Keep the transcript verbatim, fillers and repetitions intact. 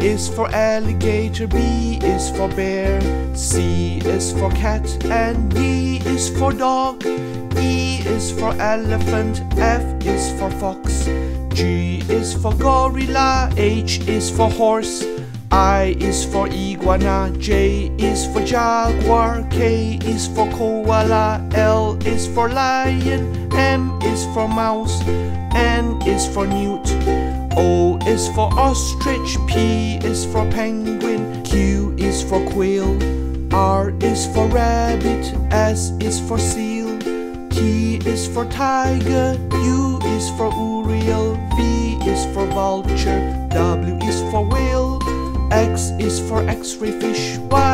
is for alligator, B is for bear, C is for cat, and D is for dog. E is for elephant, F is for fox, G is for gorilla, H is for horse, I is for iguana, J is for jaguar, K is for koala, L is for lion, M is for mouse, N is for newt, O is for ostrich, P is for penguin, Q is for quail, R is for rabbit, S is for seal, T is for tiger, U is for Urial, V is for vulture, W is for whale, X is for X-ray fish, Y